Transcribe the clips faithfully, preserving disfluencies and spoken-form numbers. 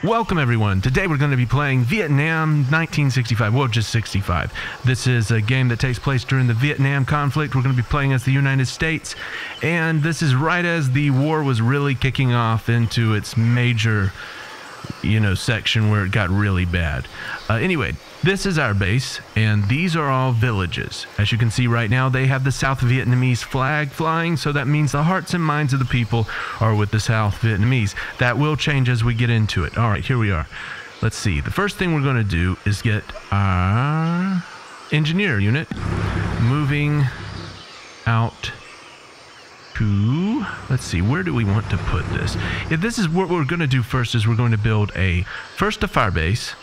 Welcome everyone. Today we're going to be playing Vietnam nineteen sixty-five, well just sixty-five. This is a game that takes place during the Vietnam conflict. We're going to be playing as the United States, and this is right as the war was really kicking off into its major, you know, section where it got really bad. Uh, anyway, this is our base, and these are all villages. As you can see right now, they have the South Vietnamese flag flying, so that means the hearts and minds of the people are with the South Vietnamese. That will change as we get into it. All right, here we are. Let's see. The first thing we're going to do is get our engineer unit moving out to, let's see, where do we want to put this? If this is what we're going to do first, is we're going to build a, first a firebase,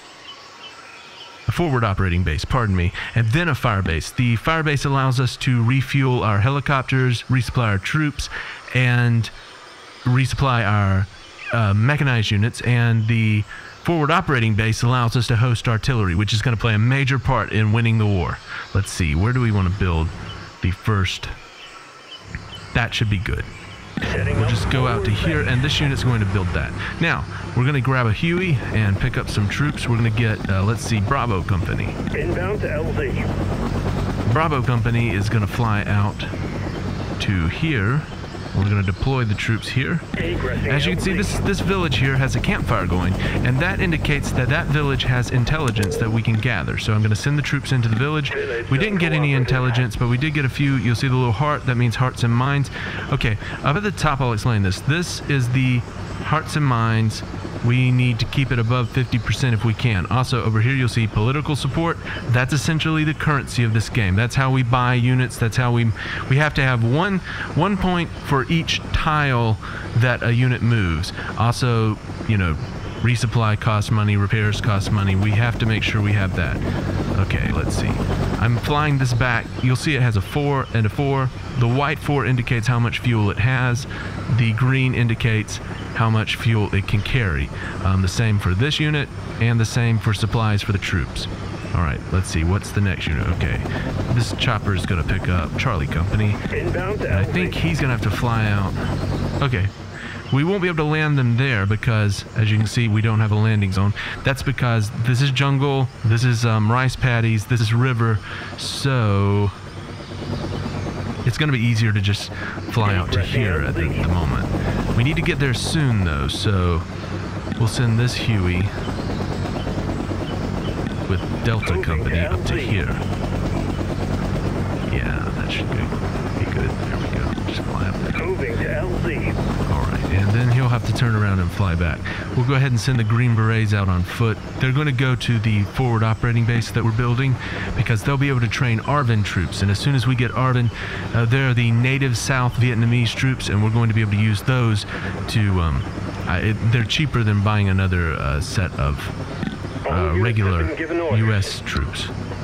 a forward operating base, pardon me, and then a firebase. The firebase allows us to refuel our helicopters, resupply our troops, and resupply our uh, mechanized units, and the forward operating base allows us to host artillery, which is going to play a major part in winning the war. Let's see, where do we want to build the first? That should be good. We'll just go out to here, and this unit's going to build that. Now, we're going to grab a Huey and pick up some troops. We're going to get, uh, let's see, Bravo Company. Inbound to L Z. Bravo Company is going to fly out to here. We're going to deploy the troops here. As you can see, this this village here has a campfire going, and that indicates that that village has intelligence that we can gather. So I'm going to send the troops into the village. We didn't get any intelligence, but we did get a few. You'll see the little heart. That means hearts and minds. Okay, up at the top, I'll explain this. This is the hearts and minds. We need to keep it above fifty percent if we can. Also, over here you'll see political support. That's essentially the currency of this game. That's how we buy units. That's how we we have to have one one point for each tile that a unit moves. Also, you know, resupply costs money, repairs cost money. We have to make sure we have that. Okay, let's see. I'm flying this back. You'll see it has a four and a four. The white four indicates how much fuel it has. The green indicates how much fuel it can carry. Um, the same for this unit, and the same for supplies for the troops. All right, let's see. What's the next unit? Okay, this chopper is going to pick up Charlie Company. Inbound to And I L Z. think he's going to have to fly out. Okay. We won't be able to land them there because, as you can see, we don't have a landing zone. That's because this is jungle, this is um, rice paddies, this is river, so it's going to be easier to just fly out to here at the, the moment. We need to get there soon, though, so we'll send this Huey with Delta Company up to here. Yeah, that should be good. There we go. Just fly up there. Moving to L Z. Alright, and then he'll have to turn around and fly back. We'll go ahead and send the Green Berets out on foot. They're going to go to the forward operating base that we're building because they'll be able to train Arvin troops. And as soon as we get Arvin, uh, they're the native South Vietnamese troops, and we're going to be able to use those to, um, uh, it, they're cheaper than buying another uh, set of uh, regular U S troops.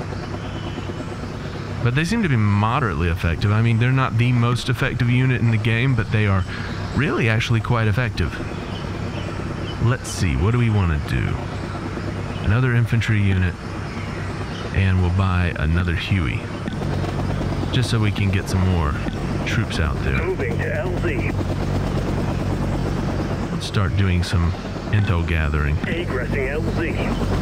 But they seem to be moderately effective. I mean, they're not the most effective unit in the game, but they are really actually quite effective. Let's see, what do we want to do? Another infantry unit, and we'll buy another Huey, just so we can get some more troops out there. Moving to L Z. Let's start doing some intel gathering. Egressing L Z.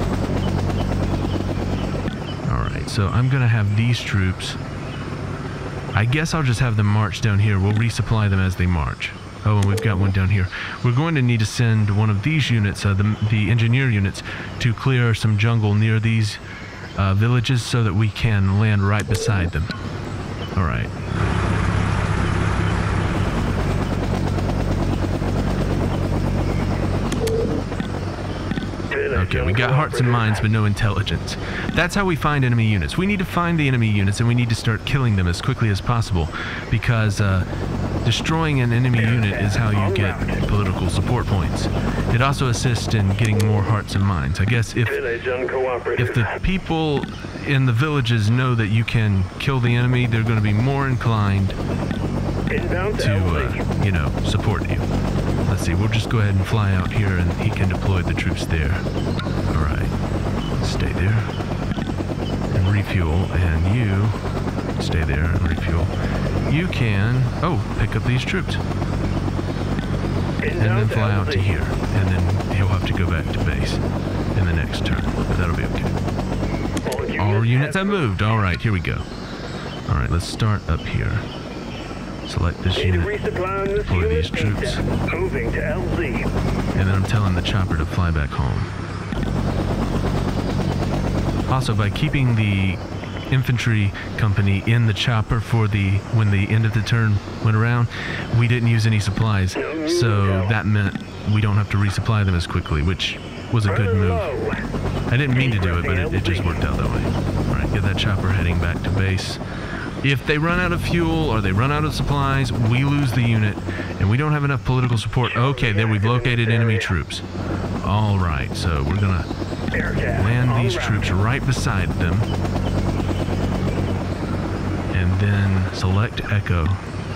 Alright, so I'm going to have these troops. I guess I'll just have them march down here. We'll resupply them as they march. Oh, and we've got one down here. We're going to need to send one of these units, uh, the, the engineer units, to clear some jungle near these uh, villages so that we can land right beside them. Alright. Okay, we got hearts and minds, but no intelligence. That's how we find enemy units. We need to find the enemy units, and we need to start killing them as quickly as possible, because uh, destroying an enemy unit is how you get political support points. It also assists in getting more hearts and minds. I guess if, if the people in the villages know that you can kill the enemy, they're going to be more inclined to, uh, you know, support you. Let's see, we'll just go ahead and fly out here, and he can deploy the troops there. Alright, stay there and refuel, and you stay there and refuel. You can, oh, pick up these troops. And then fly out to here, and then he'll have to go back More units have moved. All right, here we go. All right, let's start up here. Select this Need to unit resupply on this for unit. these troops. Moving to L Z. And then I'm telling the chopper to fly back home. Also, by keeping the infantry company in the chopper for the when the end of the turn went around, we didn't use any supplies, so that meant we don't have to resupply them as quickly, which was a good move. I didn't mean to do it, but it, it just worked out that way. All right, get that chopper heading back to base. If they run out of fuel or they run out of supplies, we lose the unit, and we don't have enough political support. Okay, there we've located enemy troops. All right, so we're gonna land these troops right beside them, and then select Echo.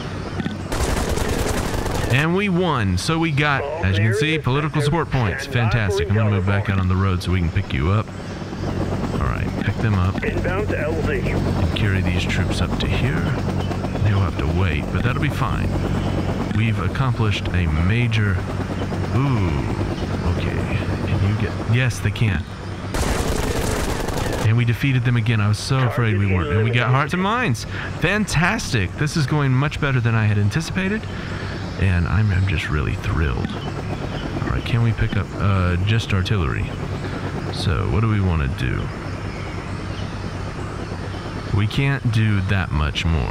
And we won. So we got, as you can see, political support points. Fantastic. I'm gonna move back out on the road so we can pick you up. All right, pick them up. Inbound to L Z. And carry these troops up to here. They'll have to wait, but that'll be fine. We've accomplished a major... Ooh, okay. Can you get... Yes, they can. And we defeated them again. I was so afraid we weren't. And we got hearts and minds. Fantastic. This is going much better than I had anticipated. And I'm, I'm just really thrilled. All right, can we pick up uh, just artillery? So what do we want to do? We can't do that much more.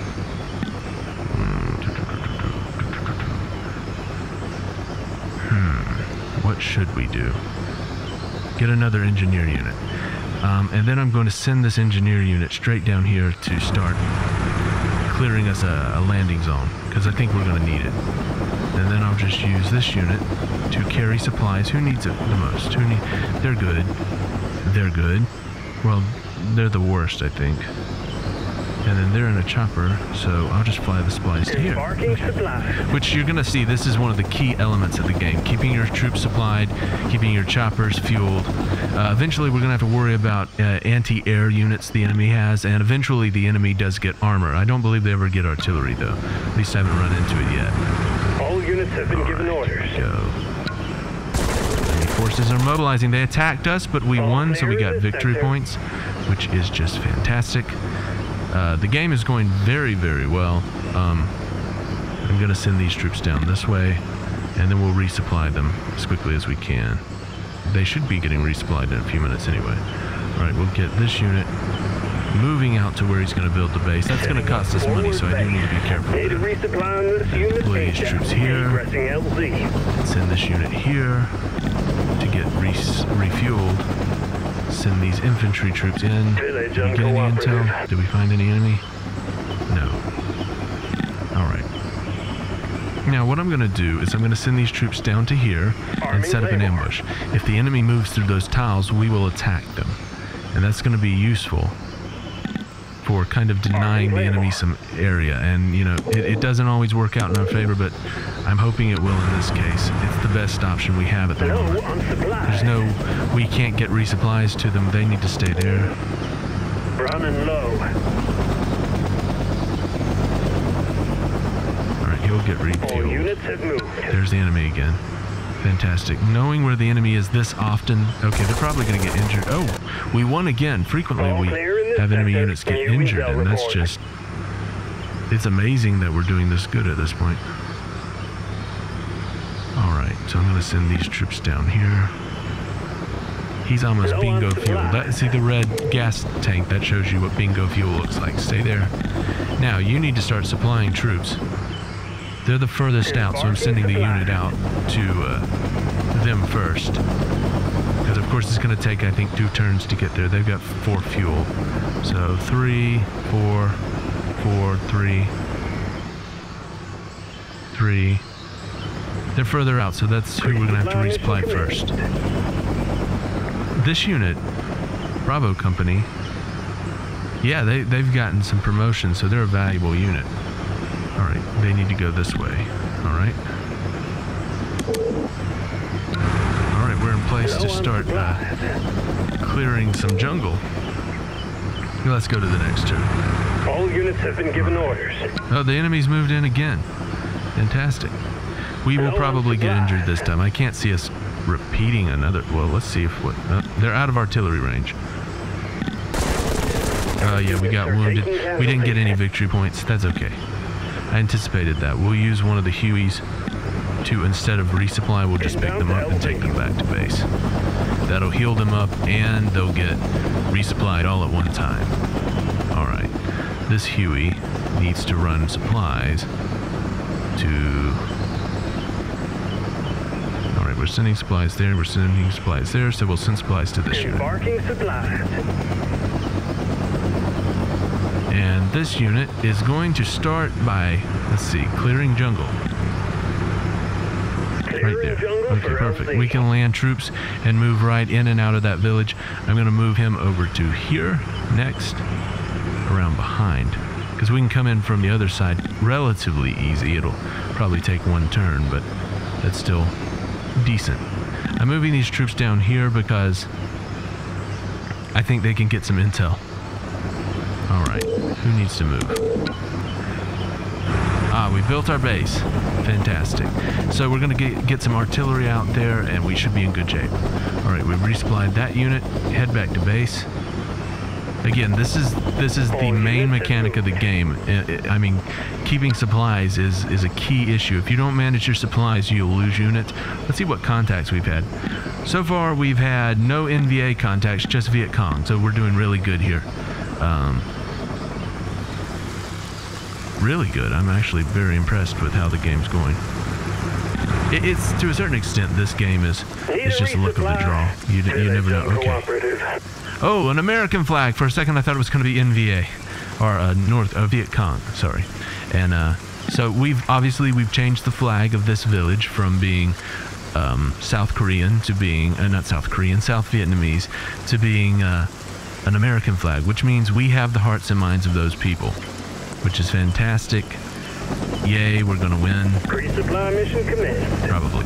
Hmm. What should we do? Get another engineer unit. Um, and then I'm going to send this engineer unit straight down here to start clearing us a, a landing zone, because I think we're going to need it. And then I'll just use this unit to carry supplies. Who needs it the most? Who need? They're good. They're good. Well, they're the worst, I think. And then they're in a chopper, so I'll just fly the supplies to here. Which you're going to see, this is one of the key elements of the game. Keeping your troops supplied, keeping your choppers fueled. Uh, eventually we're going to have to worry about uh, anti-air units the enemy has, and eventually the enemy does get armor. I don't believe they ever get artillery, though. At least I haven't run into it yet. All units have been All given right, orders. Here we go. Enemy forces are mobilizing. They attacked us, but we won, so we got victory points, which is just fantastic. Uh, the game is going very, very well. Um, I'm going to send these troops down this way, and then we'll resupply them as quickly as we can. They should be getting resupplied in a few minutes anyway. All right, we'll get this unit moving out to where he's going to build the base. That's going to cost us money, so I do need to be careful with it. Deploy these troops here. Send this unit here to get re refueled. Send these infantry troops in. Did we get any intel? Did we find any enemy? No. Alright. Now what I'm going to do is I'm going to send these troops down to here and set up an ambush. If the enemy moves through those tiles, we will attack them. And that's going to be useful for kind of denying the enemy some area. And, you know, it, it doesn't always work out in our favor, but I'm hoping it will in this case. It's the best option we have at the moment. There's no, we can't get resupplies to them. They need to stay there. Running low. All right, he'll get refueled. All units have moved. There's the enemy again. Fantastic. Knowing where the enemy is this often, okay, they're probably going to get injured. Oh, we won again. Frequently we have enemy units get injured, and that's just, it's amazing that we're doing this good at this point. Alright, so I'm going to send these troops down here. He's almost bingo fuel. That, see the red gas tank? That shows you what bingo fuel looks like. Stay there. Now, you need to start supplying troops. They're the furthest out, so I'm sending the unit out to uh, them first. Because, of course, it's going to take, I think, two turns to get there. They've got four fuel. So, three, four, four, three, three. They're further out, so that's who we're going to have to resupply first. This unit, Bravo Company, yeah, they, they've gotten some promotion, so they're a valuable unit. Alright, they need to go this way. Alright. Alright, we're in place to start uh, clearing some jungle. Let's go to the next turn. All units have been given orders. Oh, the enemy's moved in again. Fantastic. We will probably get injured this time. I can't see us repeating another. Well, let's see if what. Uh, they're out of artillery range. Oh, uh, yeah, we got wounded. We didn't get any victory points. That's okay. I anticipated that. We'll use one of the Hueys to, instead of resupply, we'll just pick them up and take them back to base. That'll heal them up, and they'll get resupplied all at one time. Alright. This Huey needs to run supplies to... Alright, we're sending supplies there, we're sending supplies there, so we'll send supplies to this unit. Embarking supplies. And this unit is going to start by, let's see, clearing jungle. Right there. Okay, perfect. We can land troops and move right in and out of that village. I'm going to move him over to here next, around behind, because we can come in from the other side relatively easy. It'll probably take one turn, but that's still decent. I'm moving these troops down here because I think they can get some intel. Alright, who needs to move? Ah, we built our base. Fantastic. So we're going to get, get some artillery out there, and we should be in good shape. Alright, we've resupplied that unit. Head back to base. Again, this is this is the main mechanic of the game. I mean, keeping supplies is, is a key issue. If you don't manage your supplies, you'll lose units. Let's see what contacts we've had. So far, we've had no N V A contacts, just Viet Cong. So we're doing really good here. Um, really good. I'm actually very impressed with how the game's going. It, it's, to a certain extent, this game is it's just a look of the draw. You, you never know. Okay. Oh, an American flag. For a second, I thought it was going to be N V A, or uh, North uh, Viet Cong. Sorry. And uh, so we've obviously we've changed the flag of this village from being um, South Korean to being uh, not South Korean, South Vietnamese to being uh, an American flag, which means we have the hearts and minds of those people, which is fantastic. Yay, we're gonna win. Resupply mission commenced. Probably.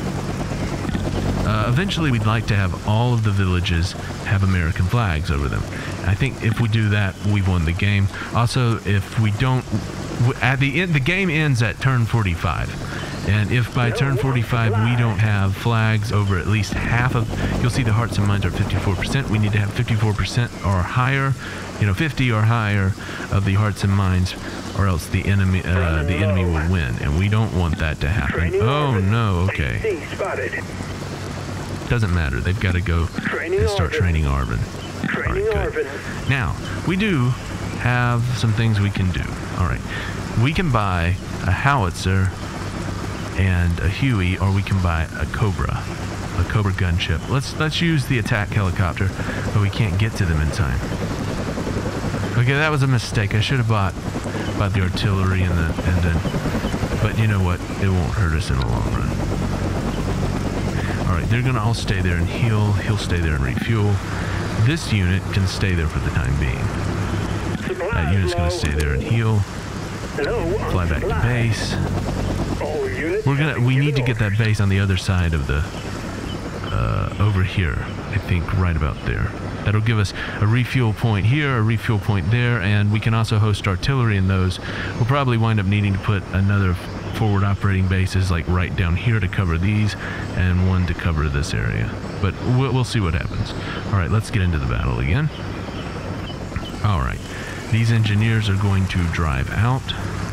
Uh, eventually, we'd like to have all of the villages have American flags over them. I think if we do that, we've won the game. Also, if we don't, at the end, the game ends at turn forty-five. And if by turn forty-five we don't have flags over at least half of, you'll see the hearts and minds are fifty-four percent. We need to have fifty-four percent or higher, you know, fifty or higher of the hearts and minds, or else the enemy, uh, the enemy will win. And we don't want that to happen. Oh no, okay. Doesn't matter. They've got to go and start training Arvin. All right, good. Now, we do have some things we can do. All right. We can buy a howitzer and a Huey, or we can buy a Cobra, a Cobra gunship. Let's let's use the attack helicopter, but we can't get to them in time. Okay, that was a mistake. I should have bought bought the artillery and the and then, but you know what? It won't hurt us in the long run. All right, they're gonna all stay there and heal. He'll stay there and refuel. This unit can stay there for the time being. That unit's gonna stay there and heal. Fly back to base. We're gonna. We need to get that base on the other side of the. Uh, over here, I think, right about there. That'll give us a refuel point here, a refuel point there, and we can also host artillery in those. We'll probably wind up needing to put another forward operating bases like right down here to cover these, and one to cover this area. But we'll, we'll see what happens. All right, let's get into the battle again. All right, these engineers are going to drive out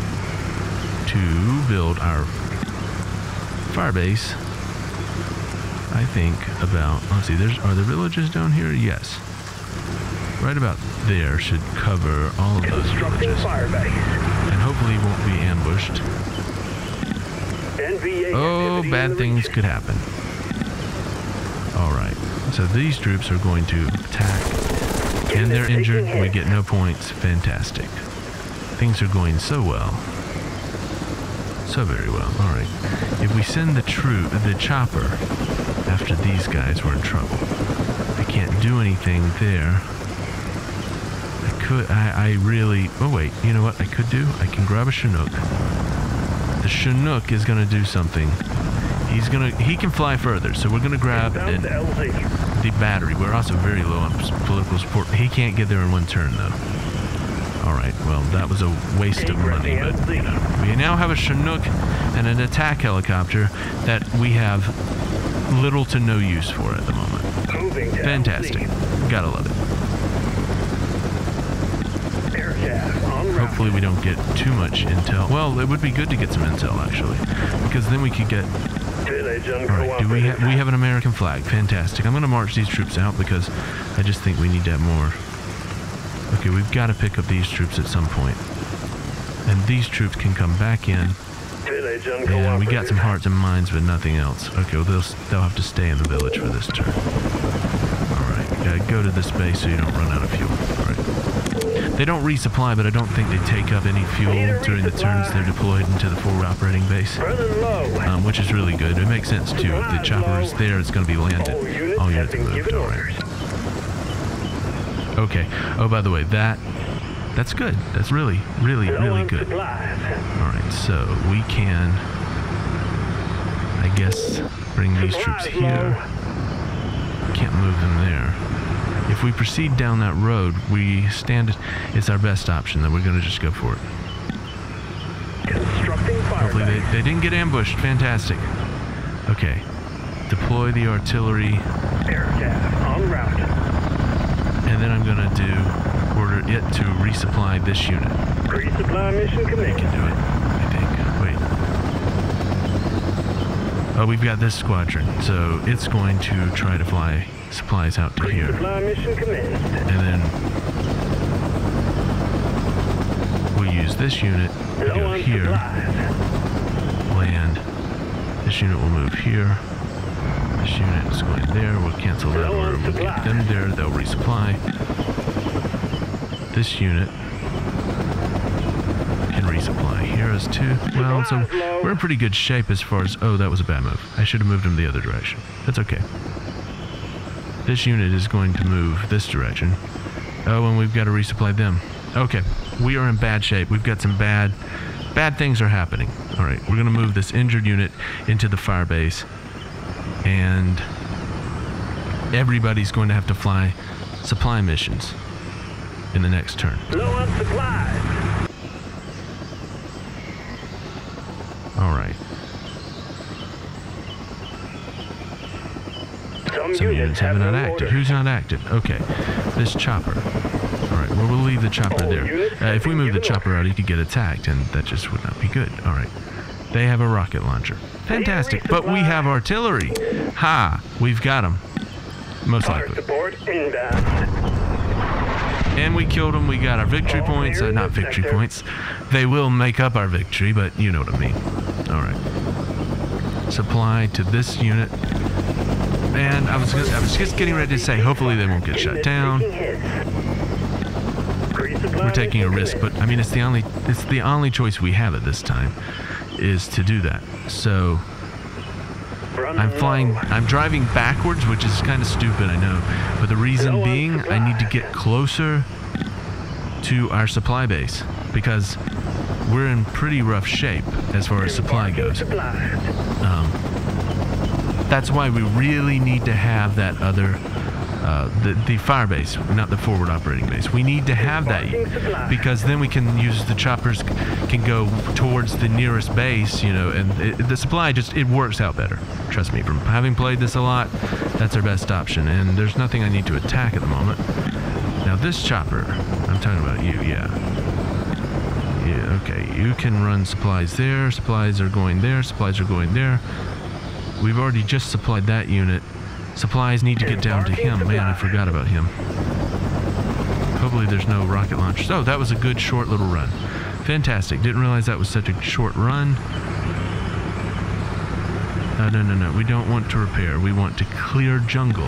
to build our firebase. I think about, let's see, there's, are there villages down here? Yes. Right about there should cover all of those villages. And hopefully won't be ambushed. Oh, bad things could happen. Alright, so these troops are going to attack, and they're injured. We get no points. Fantastic. Things are going so well. So very well. Alright. If we send the troop, the chopper, after these guys were in trouble, I can't do anything there. I could, I, I really, oh wait, you know what I could do? I can grab a Chinook. The Chinook is going to do something. He's going to, he can fly further, so we're going to grab an, the battery. We're also very low on political support. He can't get there in one turn, though. Alright, well, that was a waste of money, but, you know, we now have a Chinook and an attack helicopter that we have little to no use for at the moment. Fantastic. Gotta love it. Hopefully we don't get too much intel. Well, it would be good to get some intel, actually, because then we could get... Alright, do we, ha we have an American flag. Fantastic. I'm going to march these troops out because I just think we need to have more. Okay, we've got to pick up these troops at some point. And these troops can come back in. And we got some hearts and minds, but nothing else. Okay, well, they'll, they'll have to stay in the village for this turn. Alright, gotta go to this base so you don't run out of fuel. Alright. They don't resupply, but I don't think they take up any fuel during the turns they're deployed into the forward operating base. Um, which is really good. It makes sense, too. If the chopper is there, it's going to be landed. All units moved, alright. Okay. Oh, by the way, that... That's good. That's really, really, really good. Alright, so we can... I guess bring these troops here. Can't move them there. If we proceed down that road, we stand... It's our best option, then we're going to just go for it. Hopefully they, they didn't get ambushed. Fantastic. Okay. Deploy the artillery. Aircraft en route. And then I'm going to do... order it to resupply this unit. Resupply mission They commenced. can do it, I think. Wait. Oh, we've got this squadron, so it's going to try to fly supplies out to here. Resupply mission commenced. And then we'll use this unit to Low go on here, supplies. land. This unit will move here. This unit is going there. We'll cancel that Low on order. We'll get supplies. them there. They'll resupply. This unit can resupply here as too. Well, so we're in pretty good shape as far as... Oh, that was a bad move. I should have moved them the other direction. That's okay. This unit is going to move this direction. Oh, and we've got to resupply them. Okay, we are in bad shape. We've got some bad... Bad things are happening. All right, we're going to move this injured unit into the firebase. And everybody's going to have to fly supply missions in the next turn. Low on supplies. All right. Some, Some units have not no acted. orders. Who's not acted? Okay, this chopper. All right, well, we'll leave the chopper All there. units Uh, have if we been move the given chopper out, he could get attacked, and that just would not be good. All right. They have a rocket launcher. Fantastic. But we have artillery. Ha! We've got them. Most Fire likely. support inbound. And we killed them. We got our victory All points. clear Uh, in not the victory sector. points. They will make up our victory, but you know what I mean. All right. Supply to this unit. And I was, I was just getting ready to say, hopefully they won't get shut down. We're taking a risk, but I mean, it's the only, it's the only choice we have at this time, is to do that. So I'm flying, I'm driving backwards, which is kind of stupid, I know. But the reason being, I need to get closer to our supply base, because we're in pretty rough shape as far as supply goes. Um, that's why we really need to have that other, uh, the, the fire base, not the forward operating base. We need to have that, because then we can use the choppers, can go towards the nearest base, you know, and it, the supply just, it works out better. Trust me, from having played this a lot, that's our best option, and there's nothing I need to attack at the moment. Now this chopper, I'm talking about you, yeah. Yeah, okay, you can run supplies there, supplies are going there, supplies are going there. We've already just supplied that unit. Supplies need to get down to him. Man, I forgot about him. Hopefully there's no rocket launchers. Oh, that was a good short little run. Fantastic. Didn't realize that was such a short run. No, no, no, no. We don't want to repair. We want to clear jungle.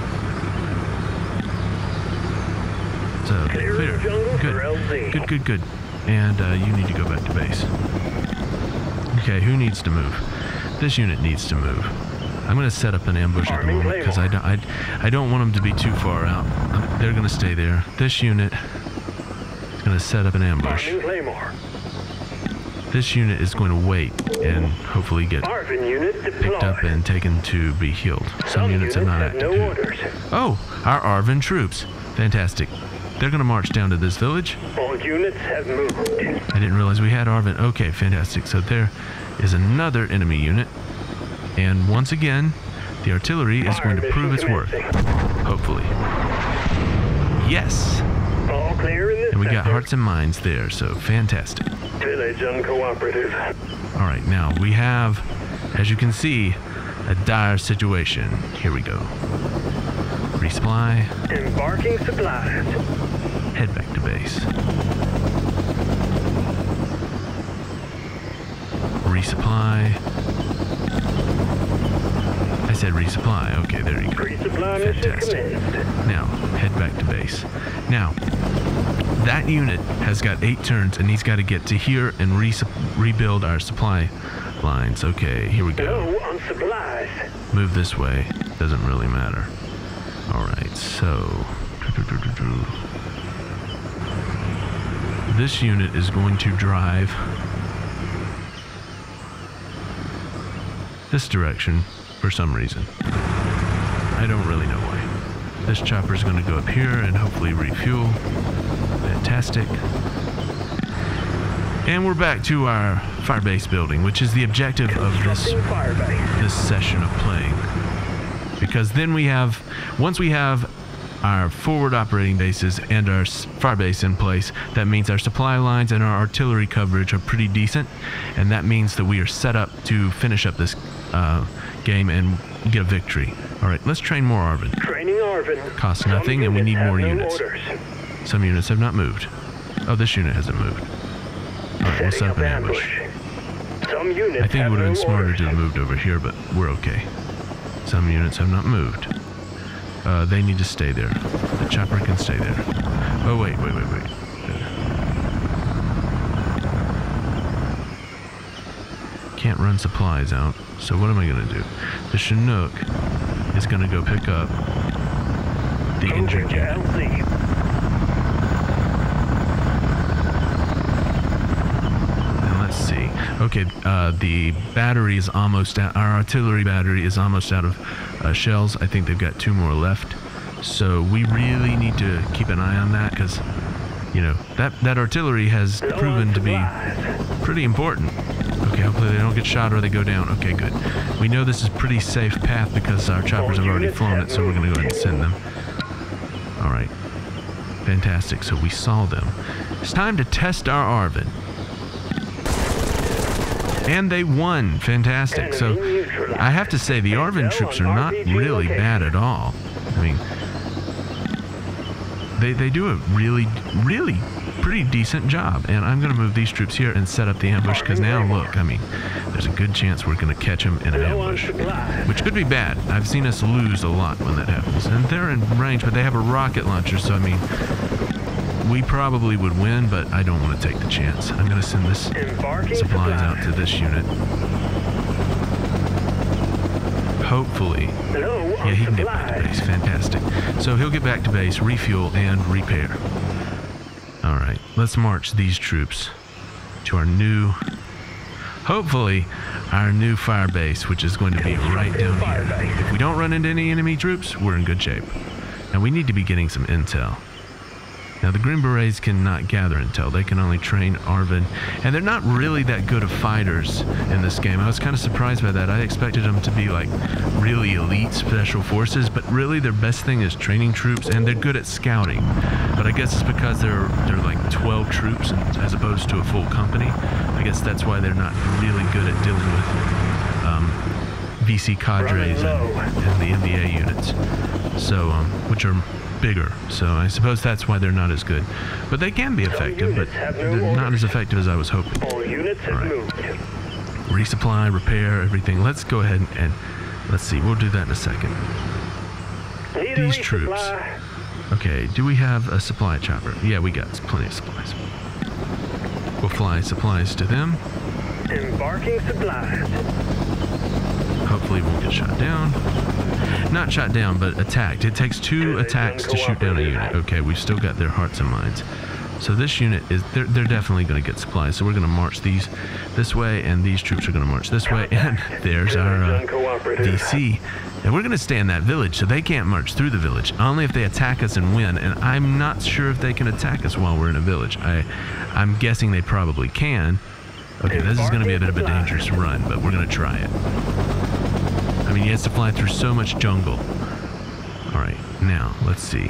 So, clear. Good. Good, good, good. And uh, you need to go back to base. Okay, who needs to move? This unit needs to move. I'm going to set up an ambush at the moment because I don't, I, I don't want them to be too far out. They're going to stay there. This unit is going to set up an ambush. This unit is going to wait and hopefully get picked up and taken to be healed. Some units have not acted. Oh, our Arvin troops. Fantastic. They're going to march down to this village. All units have moved. I didn't realize we had Arvin. Okay, fantastic. So there is another enemy unit. And once again, the artillery is going to prove its worth. Hopefully. Yes! All clear in this And we got sector. hearts and minds there, so fantastic. Village uncooperative. All right, now we have, as you can see, a dire situation. Here we go. Resupply. Embarking supplies. Head back to base. Resupply. I said resupply. Okay, there you go. Resupply mission Fantastic. commenced. Now, head back to base. Now, that unit has got eight turns, and he's got to get to here and re rebuild our supply lines. Okay, here we go. Low on supplies. Move this way. Doesn't really matter. Alright, so... this unit is going to drive this direction for some reason. I don't really know why. This chopper is going to go up here and hopefully refuel. Fantastic. And we're back to our firebase building, which is the objective of this Constructing firebase. this session of playing. Because then we have, once we have our forward operating bases and our firebase in place, that means our supply lines and our artillery coverage are pretty decent, and that means that we are set up to finish up this uh, game and get a victory. Alright, let's train more Arvin. Training Arvin. Costs Some nothing, and we need units more have no units. orders. Some units have not moved. Oh, this unit hasn't moved. Alright, we'll set Setting up an ambush. Some units I think it have would have no been smarter orders. to have moved over here, but we're okay. Some units have not moved. Uh, they need to stay there. The chopper can stay there. Oh, wait, wait, wait, wait. Can't run supplies out, so what am I going to do? The Chinook is going to go pick up the injured Moving to unit. L Z. And let's see. Okay, uh, the battery is almost out. Our artillery battery is almost out of uh, shells. I think they've got two more left. So we really need to keep an eye on that because, you know, that, that artillery has Low on proven to be supplies. pretty important. Okay, hopefully they don't get shot or they go down. Okay, good. We know this is a pretty safe path because our choppers have already flown it, so we're going to go ahead and send them. All right. Fantastic. So we saw them. It's time to test our Arvin. And they won. Fantastic. So I have to say the Arvin troops are not really bad at all. I mean, they, they do a really, really pretty decent job. And I'm going to move these troops here and set up the ambush because now, look, I mean, there's a good chance we're going to catch them in an Low on ambush, supplies. which could be bad. I've seen us lose a lot when that happens. And they're in range, but they have a rocket launcher, so I mean, we probably would win, but I don't want to take the chance. I'm going to send this Embarking supplies out supplies. to this unit. Hopefully. Low Yeah, on he can get back to base. supplies. Fantastic. So he'll get back to base, refuel, and repair. Alright, let's march these troops to our new, hopefully, our new fire base, which is going to be right down here. If we don't run into any enemy troops, we're in good shape. Now we need to be getting some intel. Now the Green Berets cannot gather intel, they can only train Arvin, and they're not really that good of fighters in this game. I was kind of surprised by that. I expected them to be like really elite special forces, but really their best thing is training troops, and they're good at scouting. But I guess it's because they're they're like twelve troops as opposed to a full company. I guess that's why they're not really good at dealing with um, V C cadres and, and the N B A units, so um, which are bigger, so I suppose that's why they're not as good. But they can be effective, but they're not as effective as I was hoping. All units have Alright. moved. Resupply, repair, everything. Let's go ahead and, and let's see, we'll do that in a second. Need a These troops. resupply. Okay, do we have a supply chopper? Yeah, we got plenty of supplies. We'll fly supplies to them. Embarking supplies. Hopefully we won't get shot down. Not shot down, but attacked. It takes two attacks to shoot down a unit. Okay, we've still got their hearts and minds. So this unit is, they're, they're definitely going to get supplies. So we're going to march these this way, and these troops are going to march this way. And there's our uh, D C. And we're going to stay in that village, so they can't march through the village. Only if they attack us and win. And I'm not sure if they can attack us while we're in a village. I, I'm guessing they probably can. Okay, this is going to be a bit of a dangerous run, but we're going to try it. I mean, he has to fly through so much jungle. Alright, now, let's see.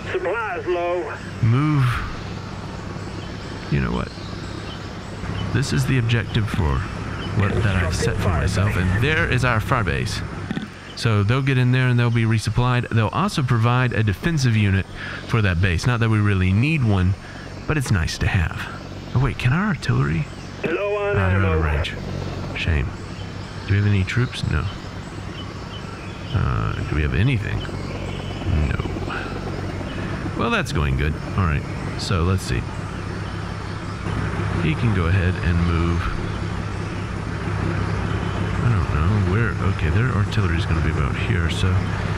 Supplies low. Move. You know what? This is the objective for what that I've set for myself, and there is our firebase. So they'll get in there and they'll be resupplied. They'll also provide a defensive unit for that base. Not that we really need one, but it's nice to have. Oh wait, can our artillery? Low on Ah, they're out ammo. of range. Shame. Do we have any troops? No. Uh, do we have anything? No. Well, that's going good. All right. So let's see. He can go ahead and move. I don't know where. Okay, their artillery is going to be about here. So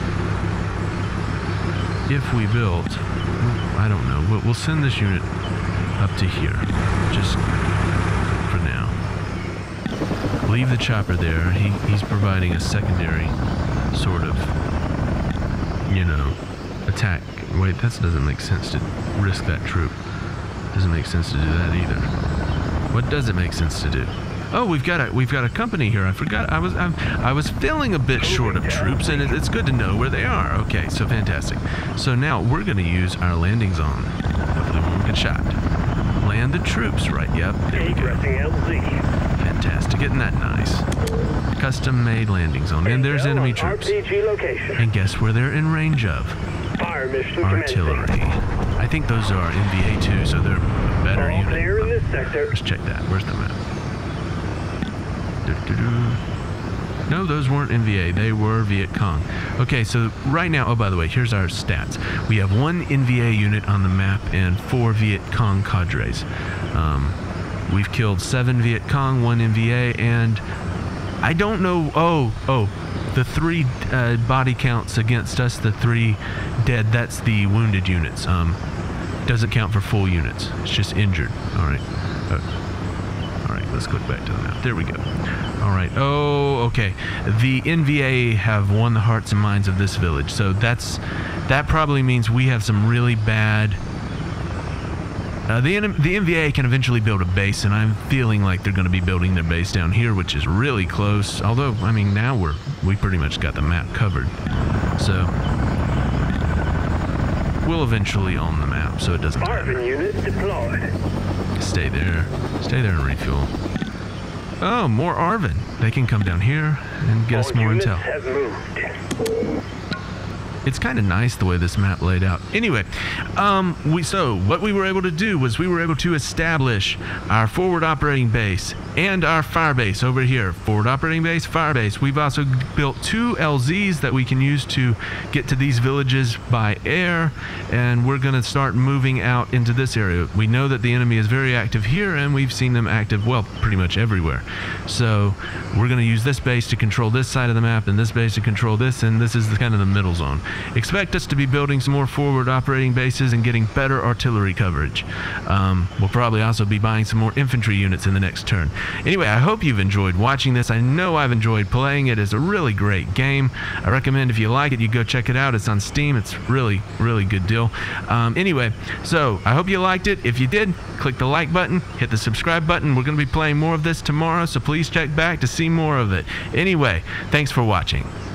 if we built, I don't know. We'll, we'll send this unit up to here, just for now. Leave the chopper there. He, he's providing a secondary sort of, you know, attack. Wait, that doesn't make sense to risk that troop. Doesn't make sense to do that either. What does it make sense to do? Oh, we've got a we've got a company here. I forgot. I was I'm, I was feeling a bit short of troops, and it, it's good to know where they are. Okay, so fantastic. So now we're going to use our landing zone. Hopefully, we won't get shot. Land the troops, right? Yep. There we go. Egressing L Z. Fantastic. Isn't that nice? Custom-made landing zone, and there's enemy troops. R P G location. And guess where they're in range of? Fire mission Artillery. I think those are N V A too, so they're a better All clear in unit. this sector. Let's check that. Where's the map? Doo-doo-doo. No, those weren't N V A. They were Viet Cong. Okay, so right now, oh, by the way, here's our stats. We have one N V A unit on the map and four Viet Cong cadres. Um, we've killed seven Viet Cong, one N V A, and I don't know. Oh, oh, the three uh, body counts against us, the three dead, that's the wounded units. Um, doesn't count for full units. It's just injured. All right. Uh, all right, let's click back to the map. There we go. All right. Oh, okay. The N V A have won the hearts and minds of this village. So that's that probably means we have some really bad. Uh, the, the N V A can eventually build a base, and I'm feeling like they're going to be building their base down here, which is really close. Although, I mean, now we're we pretty much got the map covered, so we'll eventually own the map, so it doesn't matter. Arvin unit deployed. Stay there, stay there and refuel. Oh, more Arvin. They can come down here and get us All more units intel. have moved. It's kind of nice the way this map laid out. Anyway, um, we so what we were able to do was we were able to establish our forward operating base and our fire base over here. Forward operating base, fire base. We've also built two L Zs that we can use to get to these villages by air, and we're going to start moving out into this area. We know that the enemy is very active here, and we've seen them active, well, pretty much everywhere. So we're going to use this base to control this side of the map, and this base to control this, and this is the, kind of the middle zone. Expect us to be building some more forward operating bases and getting better artillery coverage. Um, we'll probably also be buying some more infantry units in the next turn. Anyway, I hope you've enjoyed watching this. I know I've enjoyed playing it. It's a really great game. I recommend if you like it, you go check it out. It's on Steam. It's really, really good deal. Um, anyway, so I hope you liked it. If you did, click the like button, hit the subscribe button. We're going to be playing more of this tomorrow, so please check back to see more of it. Anyway, thanks for watching.